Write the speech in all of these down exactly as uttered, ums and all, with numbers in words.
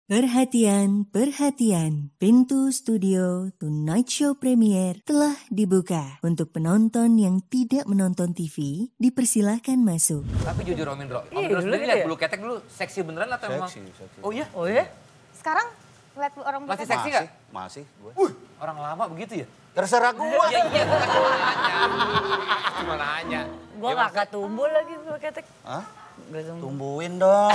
Perhatian, perhatian. Pintu studio Tonight Show Premier telah dibuka. Untuk penonton yang tidak menonton T V, dipersilahkan masuk. Tapi jujur Om Indro, Om Ih, Indro dulu sendiri gitu lihat ya? bulu ketek dulu seksi beneran atau emang? Seksi, seksi. Oh iya? Oh ya? Sekarang ngeliat orang Masih bukan- seksi nggak? Masih, gue. Wih, orang lama begitu ya? Terserah gue. Iya, iya, bukan cuma nanya. Cuma nanya. Gue Ya, kakak tumbuh lagi bulu ketek. Hah? Gak tumbuh. Tumbuhin dong.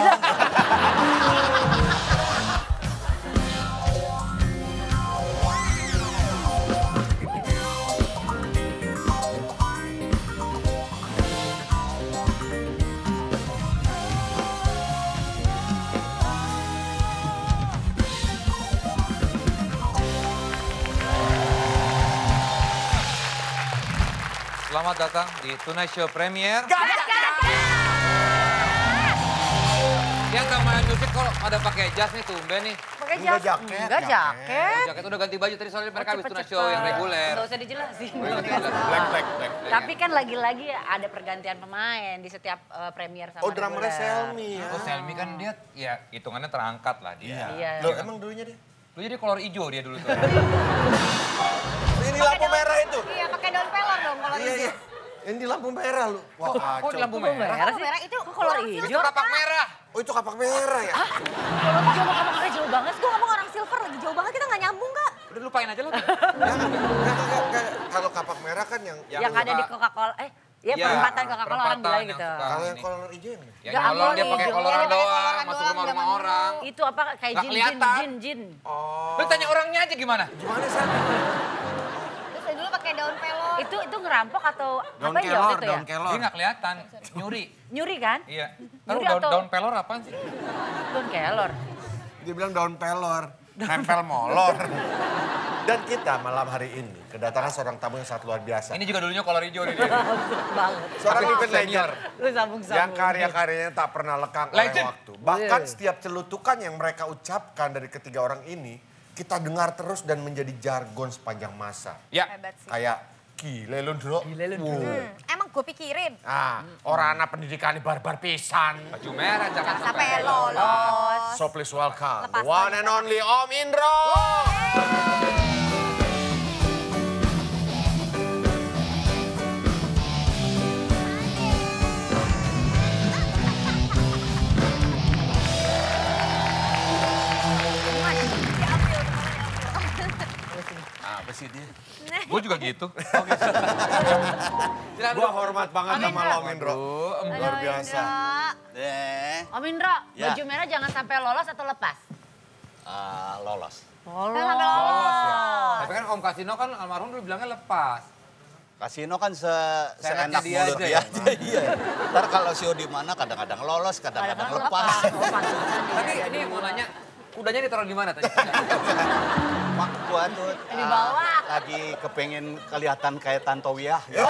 Selamat datang di Tonight Show Premier. Yang gak main musik kok pada pakai jas nih tumben nih. Pakai Enggak jas. jaket, Enggak jaket. jaket. Jaket udah ganti baju tadi soalnya mereka habis Tonight Cepet-cepet. Show yang reguler. Nggak usah dijelasin. Oh, iya, jelas. Black, black, black. Tapi kan lagi-lagi ada pergantian pemain di setiap eh, premier sama Oh, drummernya reguler. Selmi ya. Oh Selmi kan dia ya hitungannya terangkat lah dia. Iya. Loh, emang dulunya dia? Lu jadi kolor hijau dia dulu tuh. Ini lampu merah itu. Iya, pakai daun pelor dong kalau Iya, iya. Ini di lampu merah lu. Wah, Kok kacau. di lampu Kok merah? merah Lampu sih? merah itu Kok kolor orang hijau? Itu kapak merah. Oh, itu kapak merah ya? Kalau hijau sama kapaknya jauh banget. Gue ngomong orang silver lagi jauh banget, kita nggak nyambung Kak. Udah lupain aja lu. Enggak, enggak, enggak, enggak. Kalau kapak merah kan yang... Yang ada di Coca-Cola. Eh, iya Iya, perempatan Coca-Cola orang perempatan bilang yang gitu. suka. Kalau yang ini. kolor hijau yang mana? Yang Nggak, nyolong dia kolor pakai hijau. koloran Iya, dia pakai doang, koloran masuk doang, rumah-rumah zaman orang. Itu apa kayak Nggak jin, jin, kelihatan. jin, jin. Oh. Lu tanya orangnya aja gimana? Gimana sih? Terus dari dulu pakai daun pelor. Itu itu ngerampok atau Daun apa ya kelor, waktu itu ya? daun kelor. Dia nggak kelihatan, nyuri. Nyuri kan? Iya. Tahu Nyuri daun, atau- daun pelor apaan sih? Daun kelor. Dia bilang daun pelor. Nempel molor. Dan kita malam hari ini kedatangan seorang tamu yang sangat luar biasa. Ini juga dulunya kolor hijau nih dia. Banget. Seorang Tapi event senior. legend. Lu sambung-sambung. Yang karya-karyanya tak pernah lekang oleh Legend. waktu. Bahkan Iya. setiap celutukan yang mereka ucapkan dari ketiga orang ini, kita dengar terus dan menjadi jargon sepanjang masa. Ya. Hebat sih. Kayak, gile lu Ndro. Gile lu, Ndro. Wow. Hmm, emang gue pikirin. Ah, orang anak pendidikannya barbar pisan. Baju merah jangan Sampai sampai lolos. So please welcome, Lepas the one tangan. and only Om Indro. Apa sih dia? Gue juga gitu. Gua hormat banget sama lo, Om Indro. Luar biasa. Eh, Om Indro, Ya. baju merah jangan sampai lolos atau lepas? ah, lolos. Lolos. Jangan sampai Lolos ya. Tapi kan Om Kasino kan almarhum dulu bilangnya lepas. Kasino kan se Seenaknya seenak dia mulut aja dia ya? aja. Iya. Ntar kalau show di mana kadang-kadang lolos, kadang-kadang Kadang-kadang lepas. Oh, pantesan dia. Tapi ini mau nanya, kudanya ditaruh di mana tadi? Mak gua tuh Di ah, bawah. lagi kepengen kelihatan kayak Tantowiah. Ya.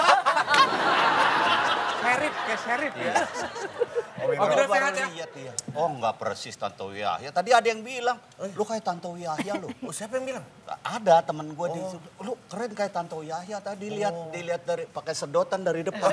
Serip, kayak serip ya. Om Om Indro. Indro Baru sehat ya? lihat ya. Oh enggak persis Tantowiah. Ya tadi ada yang bilang, lu kayak Tantowiah ya lu. Oh, siapa yang bilang? Ada temen gue di lu keren kayak Tanto Yahya tadi lihat dilihat dari pakai sedotan dari depan.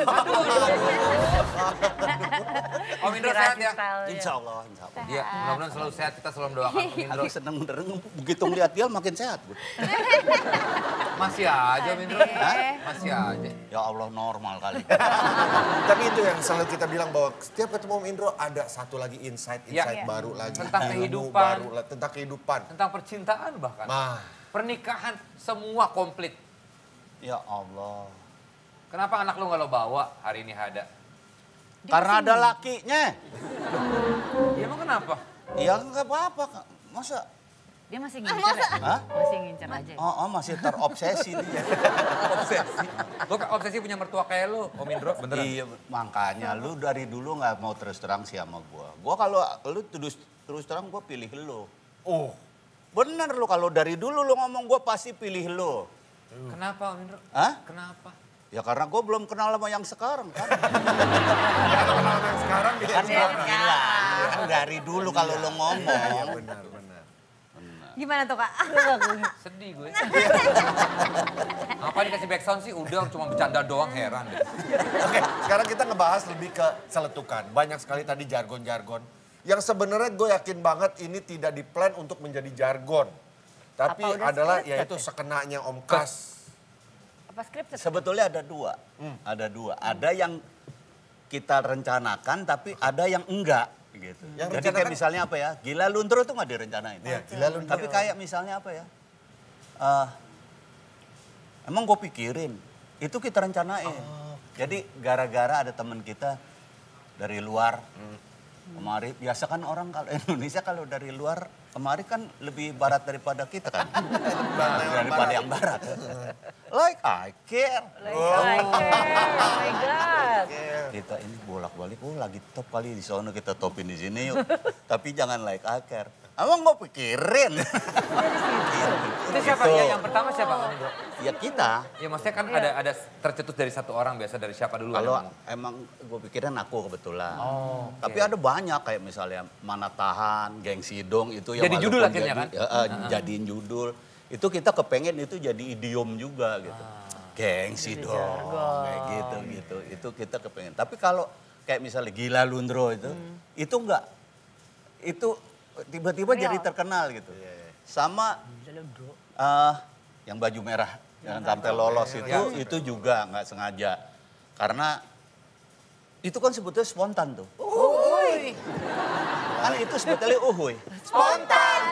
Om Indro sehat ya? Style-nya. Insya Allah, insya Allah. Iya, mudah-mudahan selalu sehat. Kita selalu mendoakan Om Indro. Aku seneng bener begitu ngeliat dia makin sehat. gue. Masih aja Om Indro. Hah? Masih aja. Ya Allah normal kali. Tapi itu yang selalu kita bilang bahwa setiap ketemu Om Indro ada satu lagi insight-insight Ya. baru lagi. Tentang ilmu kehidupan. baru, la- tentang kehidupan. Tentang percintaan bahkan. Nah, Pernikahan semua komplit. Ya Allah. Kenapa anak lu nggak lo bawa hari ini Hada? Karena ada lakinya. Ya emang kenapa? Ya nggak apa-apa. Kak. Masa? Dia masih ngincer ya? Hah? Masih ngincer aja. ya? Oh, oh masih terobsesi dia. Obsesi. Lu kan obsesi punya mertua kayak lu, Om Indro, beneran? Iya, makanya lu dari dulu nggak mau terus terang sih sama gua. Gua kalau lu terus terus terang gua pilih lu. oh, Bener lu kalau dari dulu lu ngomong gua pasti pilih lu. Kenapa Om Indro? Hah? Kenapa? Ya karena gua belum kenal sama yang sekarang kan. kalau kenal yang sekarang dia Kan gua bilang dari dulu kalau lu ngomong. Iya, benar, benar. Gimana tuh Kak? Sedih gue. Apa dikasih backsound sih? Udah cuma bercanda doang, heran deh. Oke, sekarang kita ngebahas lebih ke seletukan. Banyak sekali tadi jargon-jargon Yang sebenarnya gue yakin banget ini tidak diplan untuk menjadi jargon. Tapi Apa udah adalah scripted yaitu ya? sekenanya Om Kas. Apa scripted? Sebetulnya ada dua. Ada dua. Ada yang kita rencanakan tapi ada yang enggak. Gitu. Yang Jadi kayak rencanakan- misalnya apa ya, Gila Luntro itu nggak direncanain. Iya, Gila Luntro. Tapi kayak misalnya apa ya, eh, emang gue pikirin, itu kita rencanain. Jadi gara-gara ada teman kita dari luar, kemari, biasa kan orang kalau Indonesia kalau dari luar, kemari kan lebih barat daripada kita kan. daripada yang barat. Like I care. Like, like, oh my God. Kita ini bolak-balik, oh lagi top kali di sono kita topin di sini yuk. Tapi jangan like I care. Emang gue pikirin. Itu siapa? Gitu. Ya, yang pertama siapa? Om Indro? Ya kita. Ya maksudnya kan ada ada tercetus dari satu orang biasa dari siapa dulu? Kalau ada ngomong? emang gue pikirin aku kebetulan. Oh, Tapi ada banyak kayak misalnya Mana Tahan, Gengsi Dong itu yang Jadi judul walaupun akhirnya jadi, kan? ya, eh, jadiin judul. Itu kita kepengen itu jadi idiom juga gitu. Gengsi Dong, kayak gitu gitu. Itu kita kepengen. Tapi kalau kayak misalnya Gila Luntro itu, itu enggak. Itu tiba-tiba jadi terkenal gitu. Sama eh, yang baju merah yang sampai lolos itu itu juga nggak sengaja karena itu kan sebetulnya spontan tuh. Uhuy. Kan itu sebetulnya uhuy. Spontan.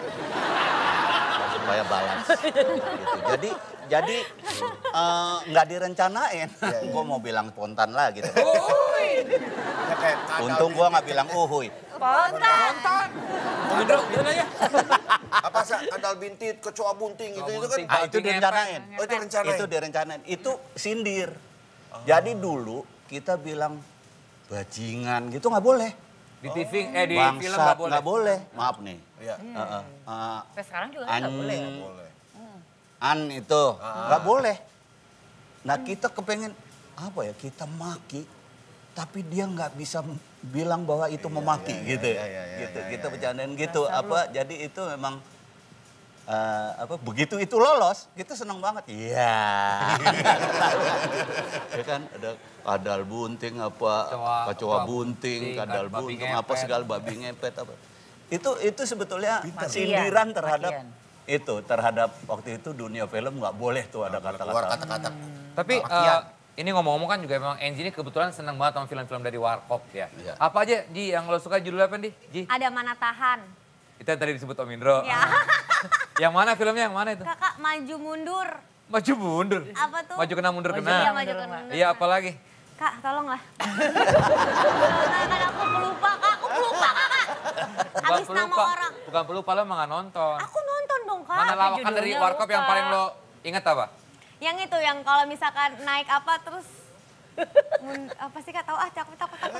Supaya balance. Gitu. Jadi jadi eh, nggak direncanain. Gue mau bilang spontan lah gitu. Ya, kayak kadal Untung gue nggak bilang uhuy. Spontan. Om Indro, gimana ya? apa sih kadal bintit, kecoa bunting gitu itu kan. bunting. Ah, itu Babi direncanain. Oh itu rencanain. Itu direncanain. Itu sindir. Jadi dulu kita bilang bajingan gitu nggak boleh. Di T V, eh di film Bangsat nggak boleh. nggak boleh. Maaf nih. Iya. Heeh. Eh, Sampai sekarang juga an, nggak boleh. Boleh. an itu nggak boleh. Nah kita kepengen apa ya kita maki, tapi dia nggak bisa bilang bahwa itu memaki gitu. iya, iya, iya, gitu iya, kita iya. bercandain gitu. Apa jadi itu memang eh, apa begitu itu lolos kita senang banget. Iya. Ya kan ada kadal bunting apa Kecoa- kecoa kecoa bunting, bunting, kadal babi bunting apa ngepet. segala babi ngepet apa. Itu itu sebetulnya Makian, sindiran terhadap makian. itu terhadap waktu itu dunia film nggak boleh tuh ada Keluar kata-kata. kata-kata. Tapi eh, ini ngomong-ngomong kan juga emang Enzi ini kebetulan senang banget sama film-film dari Warkop ya. Iya. Apa aja Ji yang lo suka judulnya apa Di? Ji? Ada Mana Tahan. Itu yang tadi disebut Om Indro. Ya. Yang mana filmnya yang mana itu? Kakak maju mundur. Maju mundur. Apa tuh? Maju kena mundur Maju kena. Iya maju ke mundur. Iya apa lagi? Kak tolonglah. Kan aku pelupa kak, aku pelupa kakak. Habis nama pelupa. orang. Bukan pelupa lo emang nggak nonton. Aku nonton dong kak. Mana lawakan judulnya dari Warkop yang lupa. paling lo inget apa? Yang itu yang kalau misalkan naik apa terus mun- apa sih kak tahu ah takut takut takut.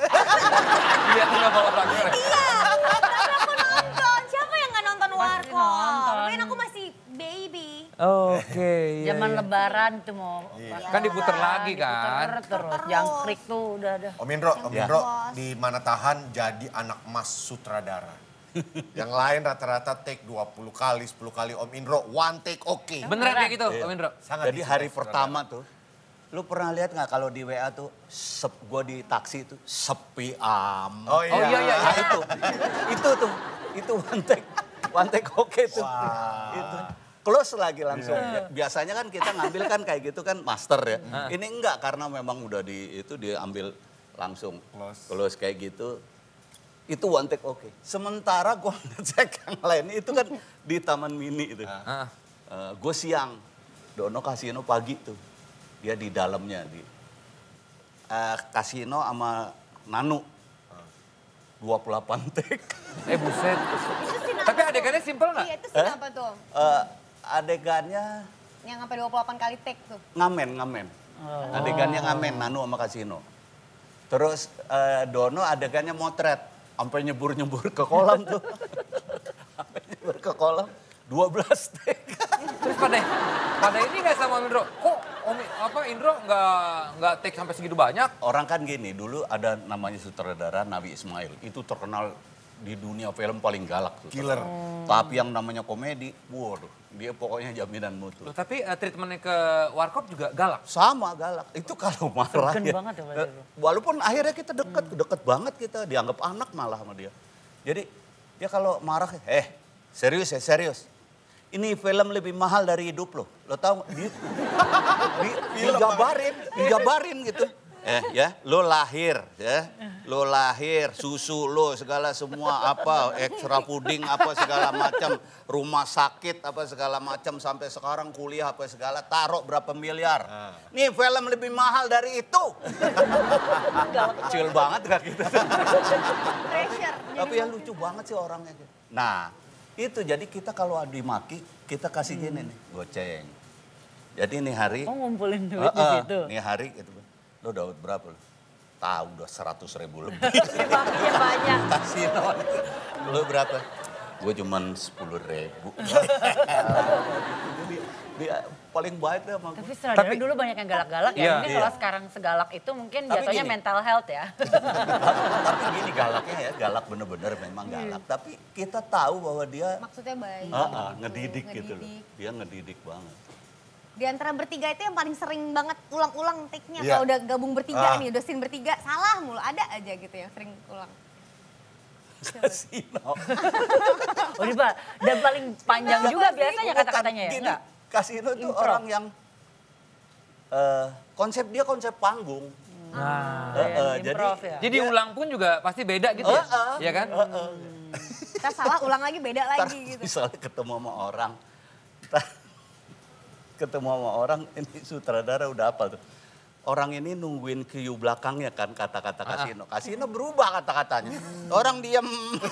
Iya tuh nama orangnya. Iya. Tapi aku nonton. Siapa yang nggak nonton Pasti Warkop? nonton. Kan aku masih baby. Oke. iya, Zaman iya. lebaran tuh mau. Kan diputer lagi kan. Diputer terus. Jangkrik tuh udah ada. Om Indro, Om Ya. Indro di Mana Tahan jadi anak emas sutradara. Yang lain rata-rata take dua puluh kali, sepuluh kali. Om Indro one take oke. Beneran kayak gitu Om Indro? Sangat Jadi disukai hari sutradara. pertama tuh, lu pernah lihat nggak kalau di W A tuh, sep, gua di taksi tuh sepi am. Oh iya. Oh iya iya. Nah, itu, itu tuh, itu one take, one take oke tuh. Wah. Itu. Close lagi langsung. Biasanya kan kita ngambil kan kayak gitu kan master ya. Ini enggak karena memang udah di itu diambil langsung. Close. Close kayak gitu. Itu one take oke. Sementara gua ngecek yang lain itu kan di Taman Mini itu. Ah. gue siang, Dono kasino pagi tuh. Dia di dalamnya di eh, kasino sama Nanu. dua puluh delapan take. Eh buset. Itu sih Tapi adegannya simple nggak? Iya itu sih apa tuh? Eh, adegannya Yang sampai dua puluh delapan kali take tuh. ngamen, ngamen. Adegannya ngamen, Nanu sama kasino. Terus eh, Dono adegannya motret. Sampai nyebur-nyebur ke kolam tuh. Sampai nyebur ke kolam. dua belas take. Terus pada pada ini nggak sama Om Indro? Kok Om apa Indro nggak nggak take sampai segitu banyak? Orang kan gini, dulu ada namanya sutradara Nabi Ismail. Itu terkenal di dunia film paling galak tuh. Killer. Tapi yang namanya komedi, waduh, dia pokoknya jaminan mutu. Loh, tapi uh, treatmentnya ke Warkop juga galak. Sama galak, itu kalau marah Segen ya. banget ya, Pak Eh, Walaupun akhirnya kita deket, deket banget kita. Dianggap anak malah sama dia. Jadi dia kalau marah, eh serius ya serius. Ini film lebih mahal dari hidup lo. Lo tahu di, di, dijabarin, dijabarin gitu. Eh ya, lo lahir ya. Lo lahir, susu lo segala semua apa, ekstra puding apa segala macam, rumah sakit apa segala macam sampai sekarang kuliah apa segala, taruh berapa miliar. Ah. Nih film lebih mahal dari itu. Kecil banget gak gitu. Pressure. Tapi ya lucu banget sih orangnya. Nah, itu jadi kita kalau dimaki, kita kasih hmm. gini nih, goceng. Jadi nih hari. Oh ngumpulin duit uh, uh, di situ. Nih hari gitu. Lo dapat berapa lo? Tahu udah seratus ribu lebih. Ya banyak. Kasino. Lo berapa? Gue cuman sepuluh ribu. Jadi dia paling baik deh sama gue. Tapi sutradara Tapi, dulu banyak yang galak-galak ya. Iya, mungkin iya. kalau sekarang segalak itu mungkin Tapi jatuhnya gini. mental health ya. Tapi gini galaknya ya, galak bener-bener memang galak. Tapi kita tahu bahwa dia Maksudnya baik. uh, uh, ngedidik, Ngedidik. gitu loh. Dia ngedidik banget. Di antara bertiga itu yang paling sering banget ulang-ulang take-nya. Iya. Kalau udah gabung bertiga Ah. nih, udah scene bertiga, salah mulu. Ada aja gitu yang sering ulang. Kasino. Oh, di Pak. Dan paling panjang juga biasanya kata-katanya ya. Gini, Enggak? Kasino tuh Improv. orang yang uh, konsep dia konsep panggung. Nah. Uh, uh, Yang improv ya. Jadi ulang pun juga pasti beda gitu ya? Uh, uh, Iya kan? uh, uh. Kita salah, ulang lagi, beda Ntar lagi gitu. misalnya ketemu sama orang, ntar ketemu sama orang, ini sutradara udah apa tuh. Orang ini nungguin Q belakangnya kan kata-kata kasino. Kasino berubah kata-katanya. Orang diam.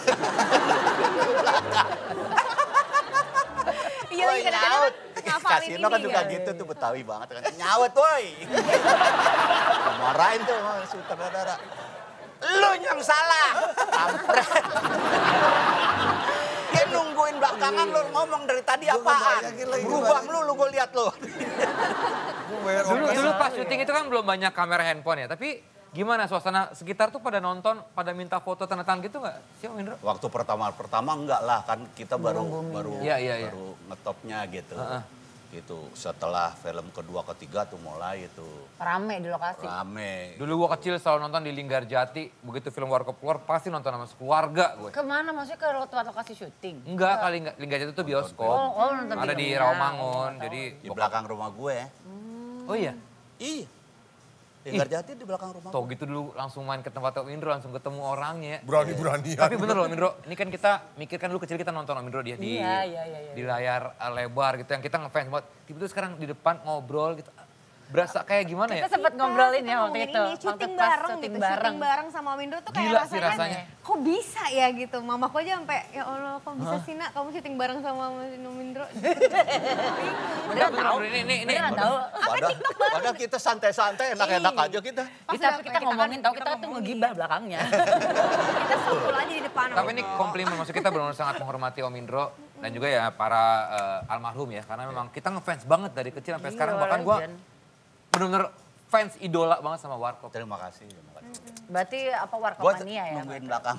Iya, Woi, lagi kadang-kadang nyaut. ngafalin Kasino ini kan juga kan. gitu tuh Betawi banget kan. Nyawet woi. Marahin tuh sama sutradara. Lu yang salah. Kampret. Dia nungguin belakangan lu ngomong dari tadi apaan. Berubah lu lu gue lihat lu. Dulu, dulu pas syuting itu kan belum banyak kamera handphone ya, tapi gimana suasana sekitar tuh pada nonton, pada minta foto tanda tangan gitu nggak sih Om Indro? Waktu pertama-pertama enggak lah kan kita baru baru Iya, iya, iya. baru ngetopnya gitu. Uh-uh. Gitu. Setelah film kedua ketiga tuh mulai itu Rame di lokasi. rame. Dulu gua kecil selalu nonton di Linggarjati, begitu film Warkop keluar pasti nonton sama sekeluarga gue. Kemana maksudnya ke tempat lokasi syuting? Enggak, kali enggak, Linggarjati itu bioskop. Oh, oh, nonton Ada di filmnya. Rawamangun, Oh, jadi Di belakang rumah gue. oh iya. Iya. Linggarjati di belakang rumah Tuh gue. gitu dulu langsung main ke tempat Om Indro, langsung ketemu orangnya. Berani-beranian. Tapi bener loh Om Indro, ini kan kita mikirkan dulu kecil kita nonton Om Indro dia di, Iya, iya, iya, iya. di layar uh, lebar gitu yang kita ngefans banget. Tiba-tiba sekarang di depan ngobrol gitu. Berasa kayak gimana ya? Kita sempat ngobrolin ya waktu ngomongin itu. Ini, Waktu syuting pas bareng syuting gitu, bareng. syuting bareng sama Om Indro tuh kayak Gila sih rasanya, rasanya. kok bisa ya gitu. Mamaku aja sampai, ya Allah kok bisa sih nak kamu syuting bareng sama Om Indro. Beneran tahu? Ini, ini, ini. Beneran tahu. Padahal, padahal kita santai-santai, enak-enak aja kita. Iya, tapi kita ngomongin tahu kita tuh ngegibah belakangnya. Kita sukul aja di depan. Tapi ini komplimen, maksud kita benar-benar sangat menghormati Om Indro. Dan juga ya para uh, almarhum ya. Karena memang kita ngefans banget dari kecil sampai sekarang. Iya, Bahkan gue legend. benar-benar fans idola banget sama Warkop. Terima kasih. Terima kasih. Berarti apa Gue warkopmania ya? nungguin belakang.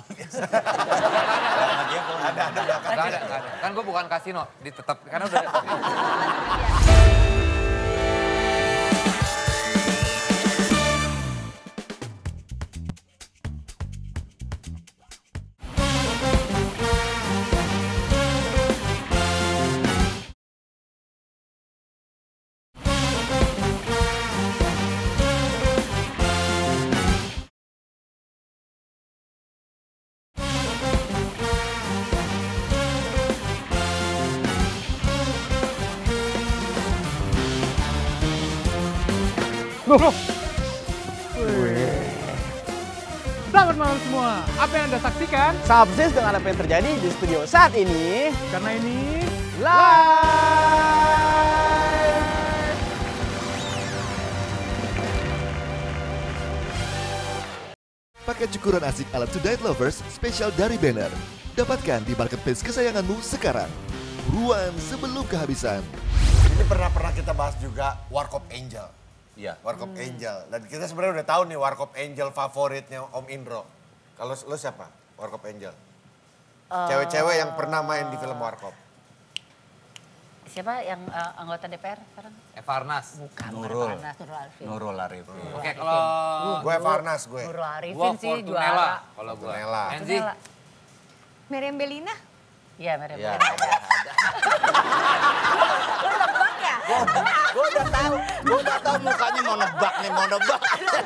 Ada, ada, ada. Gak ada, gak ada. Kan gue bukan kasino, di tetap karena udah. Selamat malam semua. Apa yang Anda saksikan? Sangat persis dengan apa yang terjadi di studio saat ini. Karena ini Live! Paket cukuran asik ala Tonight Lovers spesial dari Banner. Dapatkan di marketplace kesayanganmu sekarang. Buruan sebelum kehabisan. Ini pernah-pernah kita bahas juga Warkop Angel. Iya. Warkop Angel. Dan kita sebenarnya udah tahu nih Warkop Angel favoritnya Om Indro. Kalau lo siapa? Warkop Angel. Cewek-cewek yang pernah main di film Warkop. Siapa yang uh, anggota D P R sekarang? Evarnas. Bukan, Nurul. Farnas, Nurul Arifin. Nurul Arifin. Oke, kalau Gue Farnas gue. Nurul gua Arifin sih Fortunella. juara. Kalau gue. Fortunella. Enzi. Fortunella. Meriam Bellina? Iya, Meriam Ya, Bellina ada. ada. Lo nebak ya? Gue udah tahu, gue udah tahu mukanya mau nebak nih, mau nebak.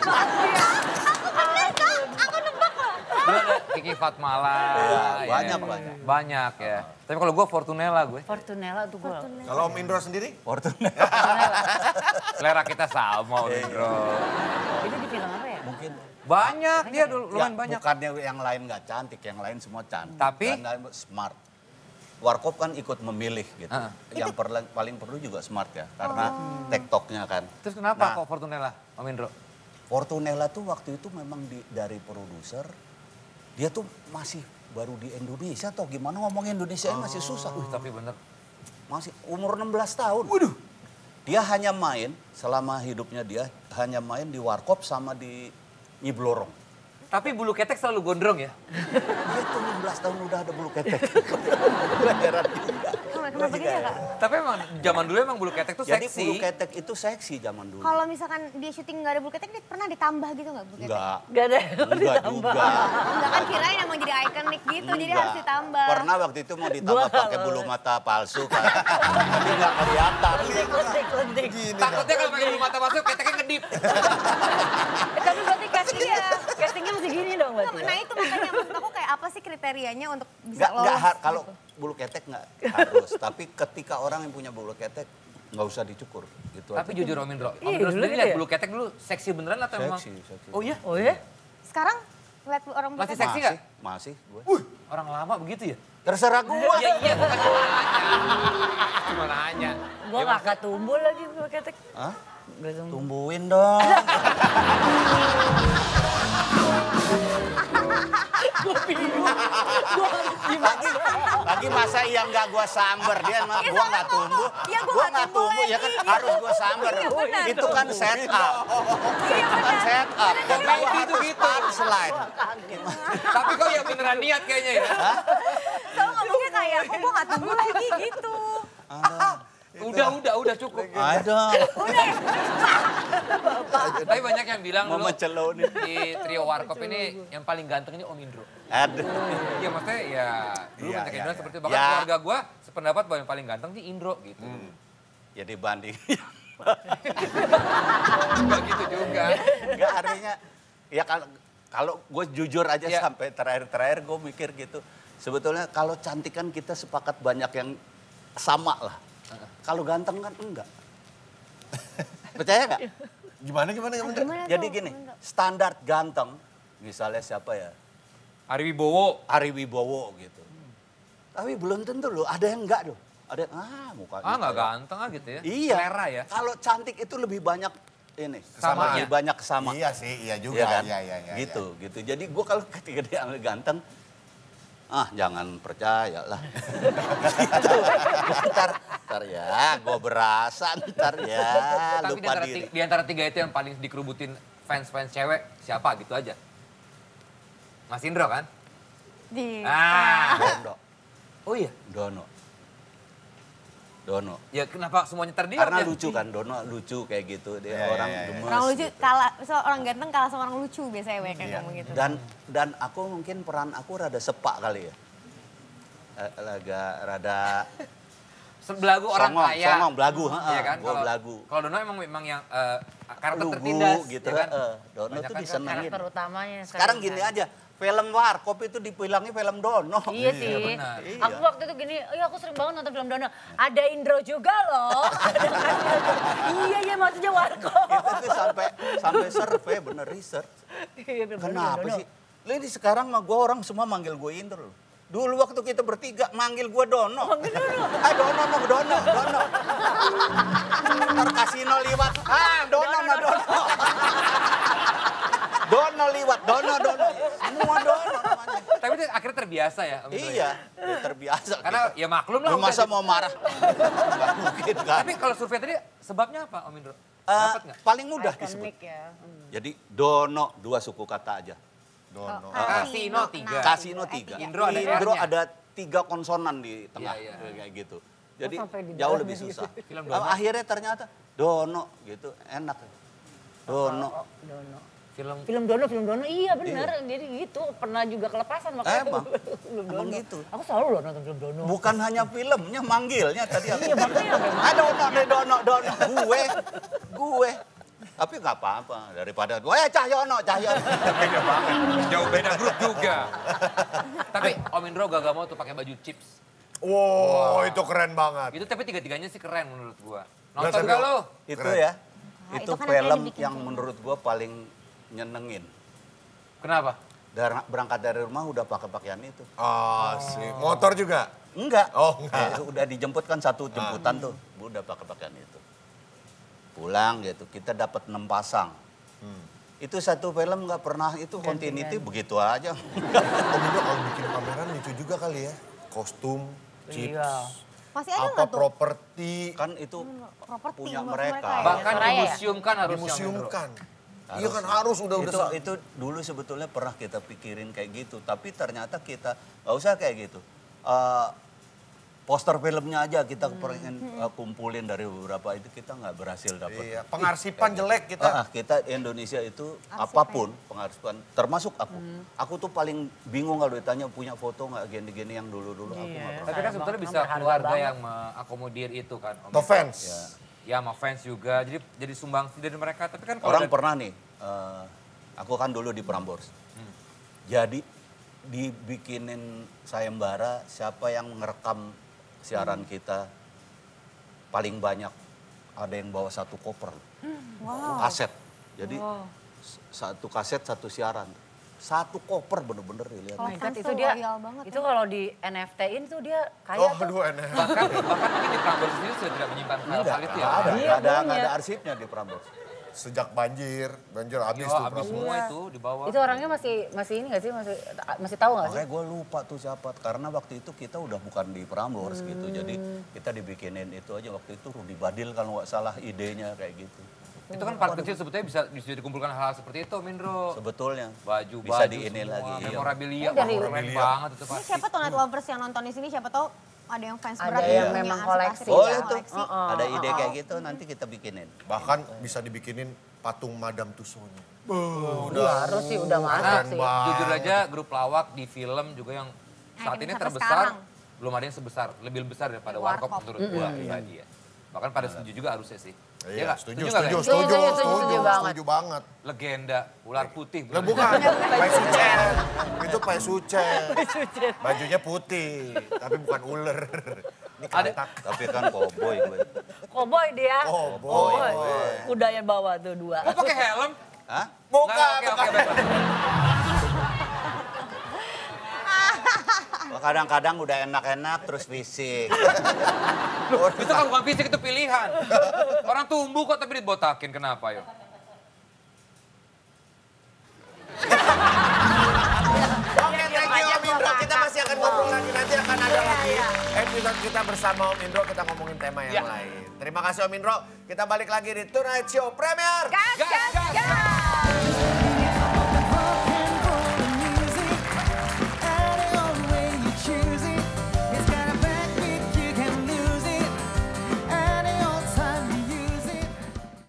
Dulu ada Kiki Fatmala. Iya, ya. banyak, banyak. Banyak ya. Tapi kalau gue Fortunella gue. Fortunella tuh gue. Kalau Om Indro sendiri? Fortunella. Selera kita sama Om Indro. Itu di film apa ya? Mungkin. Banyak dia dulu, Ya, lumayan banyak. bukannya yang lain nggak cantik, yang lain semua cantik. Tapi? Dan lain smart. Warkop kan ikut memilih gitu. Uh. Yang perla- paling perlu juga smart ya, karena TikToknya kan. Terus kenapa Nah, kok Fortunella, Om Indro? Fortunella tuh waktu itu memang di, dari produser, dia tuh masih baru di Indonesia atau gimana ngomong Indonesia masih susah. Wih, tapi bener. Masih umur enam belas tahun. Waduh. Dia hanya main, selama hidupnya dia hanya main di Warkop sama di Nyi Blorong. Tapi bulu ketek selalu gondrong ya? Dia tuh enam belas tahun udah ada bulu ketek. Heran juga. Kenapa gitu ya Kak? Tapi emang zaman dulu emang bulu ketek tuh Jadi seksi. bulu ketek itu seksi zaman dulu. Kalau misalkan dia syuting nggak ada bulu ketek, dia pernah ditambah gitu nggak bulu ketek? Enggak. Gak ada. Enggak juga. Enggak kan kirain emang jadi ikonik gitu, jadi Enggak. harus ditambah. Pernah waktu itu mau ditambah pakai bulu mata palsu kan. Tapi enggak kelihatan. Lentik, lentik. Takutnya kalau pakai bulu mata masuk keteknya ngedip. Eh, tapi berarti castingnya, castingnya masih gini dong berarti. Nah itu makanya maksud aku kayak apa sih kriterianya untuk bisa Enggak, enggak lolos har- kalau gitu? bulu ketek enggak harus. Tapi ketika orang yang punya bulu ketek nggak usah dicukur. Gitu Tapi aja. jujur Om Indro, Om Iya, Indro dulu sendiri gitu lihat ya? bulu ketek dulu seksi beneran atau emang? Seksi, seksi. Oh iya? Oh ya? Sekarang lihat orang bulu Masih ketek. seksi nggak? Masih, gue. Orang lama begitu ya? Terserah gua. Iya iya bukan cuma nanya. Cuma nanya. Gue Ya, gak tumbuh lagi bulu ketek. Hah? Gak tumbuh. Tumbuhin dong. lagi, lagi masa iya nggak gua samber dia mah Iya, gua soalnya nggak tumbuh, ngomong, "Iya, gua gua nggak nggak tumbuh tumbuh ya kan lagi." harus gua samber. Iya, benar. Itu kan set up, itu kan set up. Dan Nah, gua itu harus gitu. punchline. Tapi kok ya beneran niat kayaknya ya? Soalnya ngomongnya kayak, kok gue nggak tumbuh lagi gitu. Udah, udah, udah cukup. Ada. Tapi banyak yang bilang dulu Mama celo nih. di trio Warkop ini yang paling ganteng ini Om Indro. Ada. Iya maksudnya ya dulu Iya, banyak yang iya, bilang iya. seperti itu. Bahkan Ya. keluarga gue sependapat bahwa yang paling ganteng sih Indro gitu. Ya dibanding. Enggak gitu juga. Enggak artinya ya kalau kalau gue jujur aja Iya. sampai terakhir-terakhir gue mikir gitu. Sebetulnya kalau cantik kan kita sepakat banyak yang sama lah. Kalau ganteng kan enggak. Percaya nggak? Gimana, gimana, gimana? Gimana Jadi tuh? gini, standar ganteng, misalnya siapa ya? Ari Wibowo. Ari Wibowo gitu. Tapi belum tentu loh, ada yang enggak loh. Ada yang, ah mukanya. Ah nggak kayak- ganteng ah gitu ya. Iya. Selera ya. Kalau cantik itu lebih banyak ini. Kesamanya. Lebih banyak kesama. Iya sih, iya juga. Iya kan? Iya, iya, iya. gitu, gitu. Jadi gue kalau ketika dia ganteng, ah jangan percaya lah. gitu. Ntar, ntar ya, gue berasa ntar ya, Tapi di lupa antara, diri. tiga, di antara tiga itu yang paling dikerubutin fans-fans cewek siapa gitu aja. Mas Indro kan? Di... Ah. Dono, Oh iya. Dono. Dono. Ya kenapa semuanya terdiam Karena ya? lucu kan, Dono lucu kayak gitu. Dia Iya, orang iya, iya. gemes. Orang lucu, gitu. kalah, so, orang ganteng kalah sama orang lucu biasanya banyak yang ngomong gitu. Dan dan aku mungkin peran aku rada sepak kali ya. Eh, Laga rada Belagu orang songong, kaya. songong, belagu, heeh, Iya kan? gua Kalau- belagu. Kalau Dono emang memang yang eh, karakter lugu tertindas. gitu ya kan? heeh. Dono Banyak tuh kan disenengin. Karakter utamanya. Sekarang sekali gini kan. aja, film Warkop itu dipilangnya film Dono. Iya sih. benar. Aku waktu itu gini, iya aku sering banget nonton film Dono. Ada Indro juga loh. Ada kan- iya, iya maksudnya Warkop. Itu tuh sampai sampai survei bener research. Iya, bener-bener Kenapa Dono. sih? Ini sekarang mah gue orang semua manggil gue Indro loh. Dulu waktu kita bertiga manggil gue Dono. Ah Dono no Dono, Dono. Ntar kasino liwat. Ah Dono no Dono. Dono liwat, Dono Dono. Semua Dono namanya. Tapi itu akhirnya terbiasa ya Om Indro ya? Iya, ya terbiasa. Karena kita. ya maklum lah. Lu udah masa di- mau marah? Gak mungkin kan. Tapi kalau survei tadi sebabnya apa Om Indro? Eh, Dapat nggak? paling mudah disebut. Ikonik ya. Hmm. Jadi Dono dua suku kata aja. Dono. Kasino tiga. Kasino tiga. Indro ada Indro R-nya. ada tiga konsonan di tengah Iya, iya. kayak gitu. Jadi sampai di jauh dalamnya lebih gitu. susah. Film Dono. Akhirnya ternyata Dono gitu enak. Dono. Dono. Film Film Dono, film Dono, iya bener. Iya. Jadi gitu, pernah juga kelepasan makanya. Emang, film emang Dono. gitu. Aku selalu loh nonton film Dono. Bukan hanya filmnya, manggilnya tadi aku. Iya makanya. Ada Dono, ada Dono, Dono. Gue, gue. Tapi nggak apa-apa, daripada gue, eh Cahyono, Cahyono. Beda banget. jauh beda grup juga. Tapi Om Indro gak, gak mau tuh pakai baju chips. Wow, wow, itu keren banget. Itu tapi tiga-tiganya sih keren menurut gua. Nonton gak lo? Itu Keren. ya, Nah, itu itu kan film akhirnya dibikin yang film. menurut gue paling nyenengin. Kenapa? Dar- berangkat dari rumah udah pakai pakaian itu. Ah, sih. Motor juga? Enggak. Oh, enggak. Eh, udah dijemput kan satu jemputan tuh, udah pakai pakaian itu. Pulang gitu, kita dapat enam pasang. Hmm. Itu satu film nggak pernah itu continuity begitu aja. Om Indro kalau bikin pameran lucu juga kali ya. Kostum, chips, Iya. Masih ada apa nggak tuh? properti, Kan itu Properti punya buat mereka. ya? Bahkan Soraya ya? dimuseumkan harus dimuseumkan. Iya kan harus udah udah. itu, sa- itu dulu sebetulnya pernah kita pikirin kayak gitu, tapi ternyata kita nggak usah kayak gitu. Eh, poster filmnya aja kita pengen eh, kumpulin dari beberapa itu kita nggak berhasil dapat. Iya, pengarsipan jelek kita. Ah, ah, kita Indonesia itu apapun pengarsipan, termasuk aku. Aku tuh paling bingung kalau ditanya punya foto nggak gini-gini yang dulu-dulu aku nggak pernah. Tapi kan sebetulnya bisa keluarga yang mengakomodir itu kan. Om To Indro. fans. Ya sama fans juga, jadi jadi sumbangsi dari mereka. Tapi kan kalau Orang ada- pernah nih, eh, aku kan dulu di Prambors. Jadi dibikinin sayembara siapa yang ngerekam siaran kita paling banyak. Ada yang bawa satu koper, kaset. Jadi s- satu kaset satu siaran. Satu koper bener-bener dilihat. Oh my God, Fans itu tuh dia, loyal banget itu ya. kalau di N F T-in tuh dia kaya Oh, tuh. aduh enak. bahkan bahkan mungkin di Prambors sendiri sudah tidak menyimpan Enggak, hal-hal itu ya. nggak ada, Iya, nggak ada, punya. nggak ada arsipnya di Prambors. Sejak banjir, banjir habis Yo, tuh. habis Prambors. semua itu di bawah. Itu orangnya masih masih ini nggak sih? Masih masih tahu nggak sih? Makanya gue lupa tuh siapa, karena waktu itu kita udah bukan di Prambors gitu, jadi kita dibikinin itu aja waktu itu Rudi Badil kalau nggak salah idenya kayak gitu. Itu kan part kecil sebetulnya bisa, bisa dikumpulkan hal-hal seperti itu, Mindro. Sebetulnya Baju, bisa baju di ini semua, lagi. iya. memorabilia, Ini dari- wah, keren banget itu Ini pasti. siapa tuh Night Lovers yang nonton di sini? Siapa tahu ada yang fans Ada berat yang punya memang arsip-arsip koleksi. Boleh yang tuh, koleksi. ada ide kayak gitu nanti kita bikinin. Bahkan bisa dibikinin patung Madame Tussauds. Udah harus sih, udah masuk Keren sih. banget. Jujur aja grup lawak di film juga yang saat yang ini sampai terbesar, sekarang. belum ada yang sebesar, lebih besar daripada Warkop. Warkop menurut gua pribadi ya. Bahkan pada setuju juga harusnya sih. Iya, nggak? setuju, nggak, setuju, Len? setuju, Setuju, setuju, setuju setuju, banget. banget. Legenda, ular putih. Lah bukan, Pai Sucen. Itu Pai Sucen. Bajunya putih, tapi bukan ular. Ini Ada- kantak. Tapi kan cowboy gue. Koboy dia. Cowboy. Kudanya bawa tuh dua. Lu pakai helm? Hah? Bukan, Nggak, oke, bukan. oke, baik. Kadang-kadang udah enak-enak terus fisik. Itu kan bukan fisik, itu pilihan. Orang tumbuh kok tapi dibotakin, kenapa yo? Oke, thank you Om Indro. Kita masih akan ngobrol lagi. Nanti akan ada lagi episode kita bersama Om Indro. Kita ngomongin tema yang Ya. lain. Terima kasih Om Indro. Kita balik lagi di Tonight Show Premier. Gas, gas, gas.